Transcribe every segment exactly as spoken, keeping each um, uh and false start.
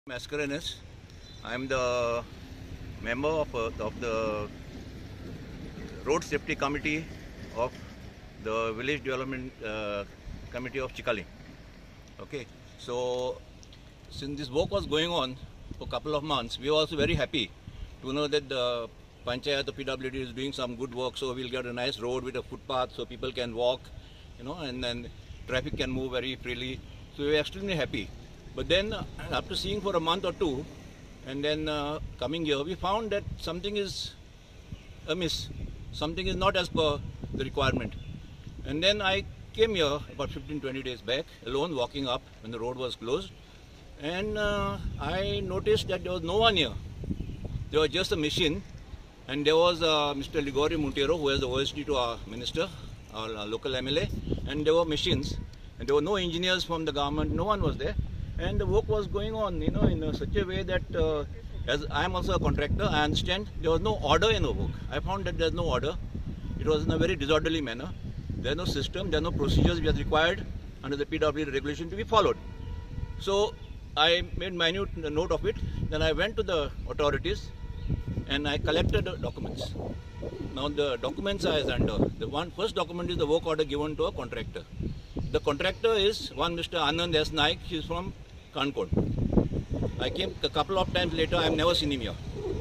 Mascarenhas. I am the member of, uh, of the Road Safety Committee of the Village Development uh, Committee of Chikali. Okay, so since this work was going on for a couple of months, we were also very happy to know that the Panchayat, the P W D is doing some good work, so we'll get a nice road with a footpath so people can walk, you know, and then traffic can move very freely. So we were extremely happy. But then uh, after seeing for a month or two, and then uh, coming here, we found that something is amiss. Something is not as per the requirement. And then I came here about fifteen to twenty days back, alone, walking up when the road was closed. And uh, I noticed that there was no one here. There was just a machine. And there was uh, Mister Gregorio Montero, who was the O S D to our minister, our, our local M L A. And there were machines. And there were no engineers from the government. No one was there. And the work was going on, you know, in a, such a way that, uh, as I am also a contractor, I understand there was no order in the work. I found that there is no order. It was in a very disorderly manner. There is no system, there are no procedures which are required under the P W D regulation to be followed. So I made minute note of it. Then I went to the authorities and I collected the documents. Now the documents are as under. The one first document is the work order given to a contractor. The contractor is one Mister Anand S. Naik. He is from Kankod. I came a couple of times later. I have never seen him here.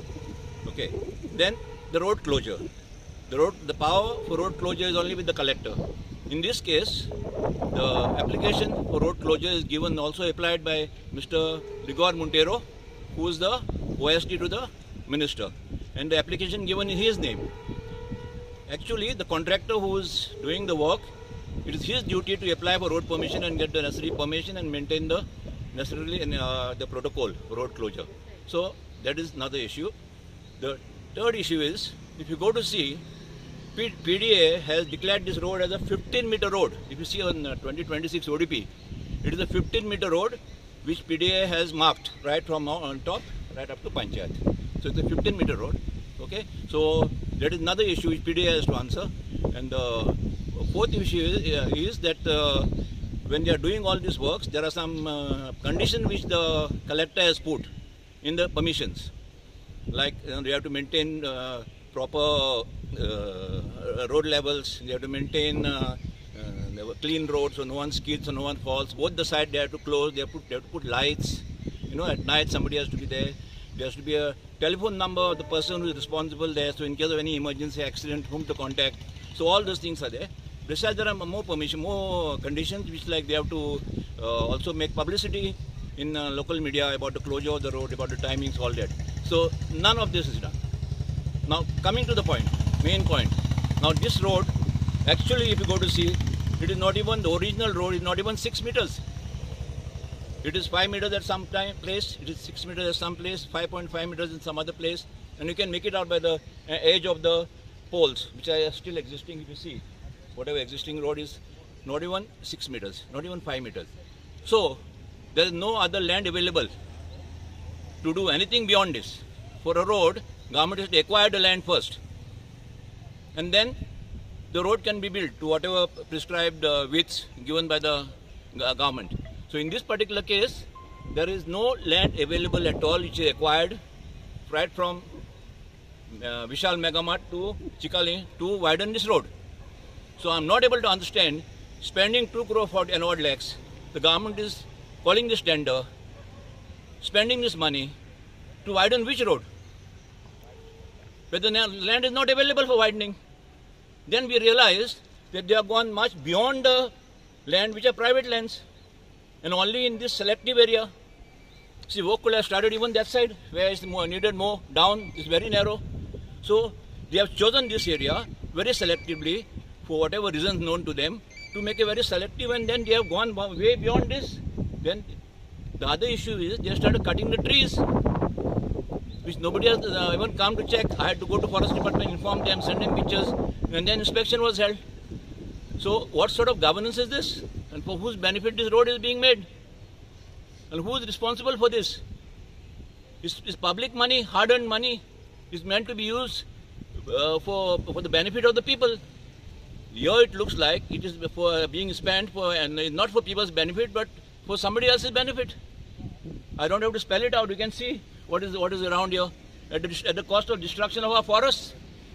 Okay. Then the road closure. The road, the power for road closure is only with the collector. In this case, the application for road closure is given also applied by Mister Gregorio Montero, who is the O S D to the minister, and the application given in his name. Actually, the contractor who is doing the work, it is his duty to apply for road permission and get the necessary permission and maintain the necessarily uh, the protocol for road closure. So that is another issue. The third issue is, if you go to see, P D A has declared this road as a fifteen meter road. If you see on uh, twenty twenty-six O D P, it is a fifteen meter road which P D A has marked right from on top right up to Panchayat. So it's a fifteen meter road. Okay, so that is another issue which P D A has to answer. And the fourth issue is, uh, is that uh, when they are doing all these works, there are some uh, conditions which the collector has put in the permissions. Like you know, they have to maintain uh, proper uh, road levels, they have to maintain uh, uh, clean roads so no one skids, so no one falls. Both the sides they have to close, they have, put, they have to put lights. You know, at night somebody has to be there. There has to be a telephone number of the person who is responsible there, so in case of any emergency accident, whom to contact. So all those things are there. Besides, there are more permission, more conditions which like they have to uh, also make publicity in uh, local media about the closure of the road, about the timings, all that. So none of this is done. Now coming to the point, main point. Now this road, actually if you go to see, it is not even, the original road is not even six meters. It is five meters at some time place, it is six meters at some place, five point five meters in some other place. And you can make it out by the edge of the poles, which are still existing if you see. Whatever existing road is not even six meters, not even five meters. So there is no other land available to do anything beyond this. For a road, government has to acquire the land first, and then the road can be built to whatever prescribed uh, widths given by the uh, government. So in this particular case, there is no land available at all which is acquired right from uh, Vishal Megamart to Chikali to widen this road. So I am not able to understand, spending two crore forty and odd lakhs, the government is calling this tender, spending this money to widen which road? But the land is not available for widening. Then we realized that they have gone much beyond the land which are private lands, and only in this selective area. See, work could have started even that side, where it's more needed more down, is very narrow. So they have chosen this area very selectively, for whatever reasons known to them, to make it very selective, and then they have gone way beyond this. Then the other issue is they started cutting the trees, which nobody has uh, even come to check. I had to go to forest department, inform them, send them pictures, and then inspection was held. So what sort of governance is this? And for whose benefit this road is being made? And who is responsible for this? Is, is public money, hard-earned money, is meant to be used uh, for, for the benefit of the people. Here it looks like it is for being spent for, and not for people's benefit, but for somebody else's benefit. I don't have to spell it out. You can see what is what is around here at the, at the cost of destruction of our forests.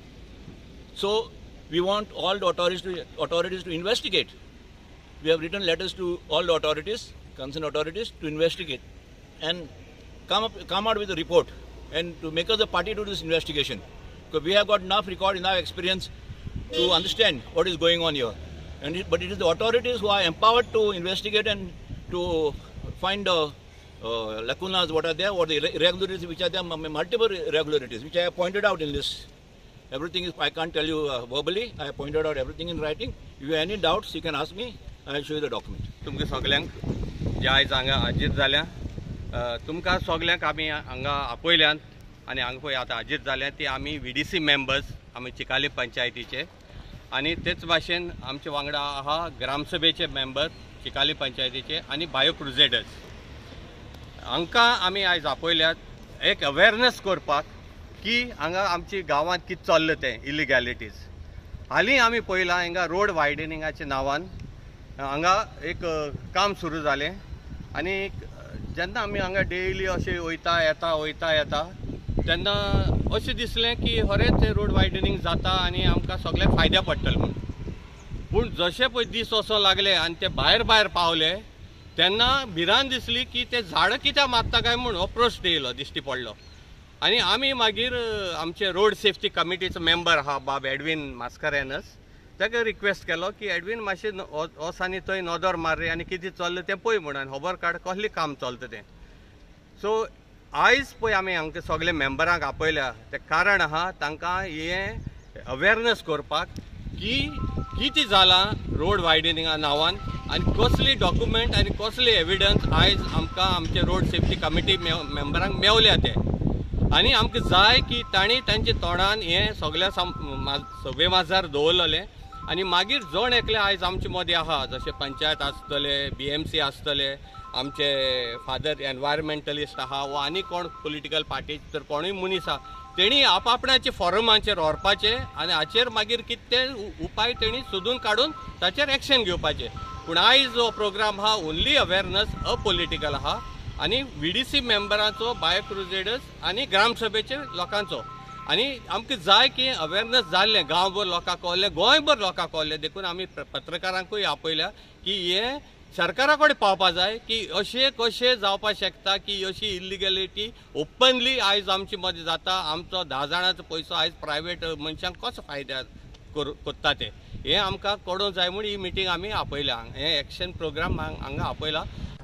So we want all the authorities to, authorities to investigate. We have written letters to all the authorities, concerned authorities, to investigate and come up, come out with a report and to make us a party to this investigation. Because we have got enough record, enough experience to understand what is going on here. And it, but it is the authorities who are empowered to investigate and to find the uh, lacunas, what are there, what the irregularities which are there, multiple irregularities which I have pointed out in this. Everything is, I can't tell you uh, verbally, I have pointed out everything in writing. If you have any doubts, you can ask me, I will show you the document. तुमकां सगल्यांक जे आयज हांगा हाजीर जाल्या तुमकां सगल्यांक आमी हांगा आपयल्यात आनी हांगा पळय आतां हाजीर जाल्या ती आमी व्हीडीसी मेंबर्स आमी चिकाली पंचायतीचे आनी तेच भाशेन आमचे वांगडा आहा ग्रामसभेचे मेंबर चिकाली पंचायतीचे आनी बायो क्रुसेडर्स हांकां आमी आयज आपयल्यात एक अवेरनेस करपाक की हांगा आमची गांवांत कितें चल्लें तें इलिगॅलिटीज. हालीं आमी पळयलां हिंगा रोड वायडनिंगाच्या नांवान हांगा एक काम सुरू जालें आनी जेन्ना आमी हांगा डेली अशें वयता येता वयता येता तेन्ना अशें दिसलें की खरेंच तें रोड वायडनिंग जाता आनी आमकां सगळ्यांक फायद्या पडटलें म्हूण. पूण जशें पळय दीस वचों लागले आनी ते भायर भायर पावले तेन्ना भिरांत दिसली की ते झाडां कित्याक मारता काय म्हूण हो प्रश्न येयलो दिश्टी पडलो. आनी आमी मागीर आमचे रोड सेफ्टी कमिटीचो मेंबर आहा बाब एडवीन मास्कारेनस ताका रिक्वेस्ट केलो की एडवीन मातशें वोसांनी थंय नदर मार रे आनी कितें चल्लें तें पळय म्हणून खबर काड कसलें काम चलता तें. सो आयज पळय आमी हांगा सगळे मेंबरांक आपयल्या तें कारण आहा तांकां हें अवेरनेस करपाक की कितें जालां रोड वायडनिंगा नांवान आनी कसली डॉक्युमेंट आनी कसले एविडन्स आयज आमकां आमचे रोड सेफ्टी कमिटी मेंबरांक मेवल्या ते आनी आमकां जाय की तांणी तांचे तोंडान हें सगळ्या सवे माजार दवरलेलें आनी मागीर जण एकले आयज आमचे मदीं आहा जशे पंचायत आसतले बी एम सी आसतले आमचे फादर एनवायरमेंटलिस्ट आहा वा आनी कोण पॉलिटिकल पार्टी तर कोणूय मनीस आहा तेणी आपआपणाचे फॉरमाचेर व्हरपाचे आनी हाचेर मागीर कितें ते उपाय तेणी सोदून काडून ताचेर एक्शन घेवपाचें. पूण आयज जो प्रोग्राम आहा ओन्ली अवेरनस अपॉलिटिकल आहा आनी व्हीडीसी मेंबरांचो बायो क्रुसेडर्स आनी ग्रामसभेचे लोकांचो आनी आमकां जाय की अवेरनस जाल्लें गांवभर लोकांक कळ्ळें गोंयभर लोकांक कळ्ळें देखून आमी पत्रकारांकूय आपयल्या की हें सरकारा कडेन पावपा जाय की अशें कशें जावपाक शकता की अशी इलिगॅलिटी ओपनली आयज आमचे मदीं जाता. आमचो धा जाणांचो पयसो आयज प्रायवेट मनशांक कसो फायद्या कोत्ता तें हें आमकां कळूंक जाय म्हूण ही मिटींग आमी आपयल्या. हें एक्शन प्रोग्राम हांगा आपयला.